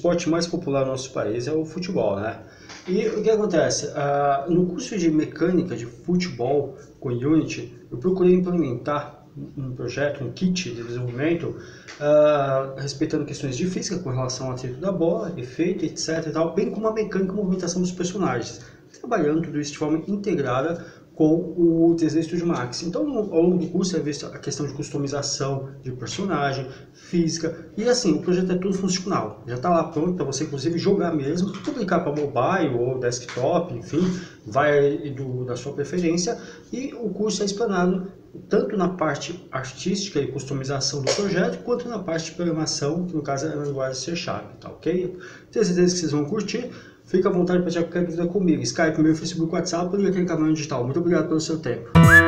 esporte mais popular no nosso país é o futebol, né? E o que acontece? No curso de mecânica de futebol com Unity, eu procurei implementar um projeto, um kit de desenvolvimento, respeitando questões de física com relação ao atrito da bola, efeito, etc. E tal, bem como a mecânica e movimentação dos personagens, trabalhando tudo isso de forma integrada com o 3D Studio Max. Então, ao longo do curso, é visto a questão de customização de personagem, física, e assim, o projeto é tudo funcional. Já está lá pronto para você, inclusive, jogar mesmo, publicar para mobile ou desktop, enfim, vai da sua preferência, e o curso é explanado tanto na parte artística e customização do projeto, quanto na parte de programação, que no caso é a linguagem C#, tá ok? Tenho certeza que vocês vão curtir. Fica à vontade para tirar qualquer dúvida comigo. Skype, meu Facebook, WhatsApp, liga aqui no canal digital. Muito obrigado pelo seu tempo.